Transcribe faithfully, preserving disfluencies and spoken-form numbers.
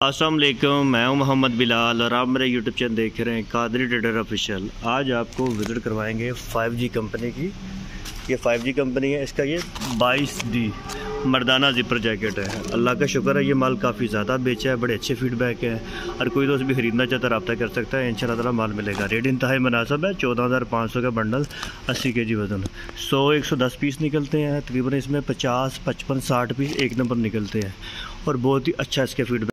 अस्सलाम वालेकुम, मैं हूं मोहम्मद बिलाल और आप मेरे यूट्यूब चैनल देख रहे हैं कादरी ट्रेडर ऑफिशियल। आज आपको विज़िट करवाएंगे फाइव जी कंपनी की। ये फाइव जी कंपनी है, इसका ये बाईस डी मर्दाना ज़िपर जैकेट है। अल्लाह का शुक्र है, ये माल काफ़ी ज़्यादा बेचा है, बड़े अच्छे फीडबैक है। और कोई दोस्त भी ख़रीदना चाहता है रब्ता कर सकता है, इंशाल्लाह ताला माल मिलेगा। रेट इंतहाई मुनासिब है, चौदह हज़ार पाँच सौ का बंडल, अस्सी के जी वज़न, सौ एक सौ दस पीस निकलते हैं तकरीबन। इसमें पचास पचपन साठ पीस एक नंबर निकलते हैं और बहुत ही अच्छा इसके फीडबैक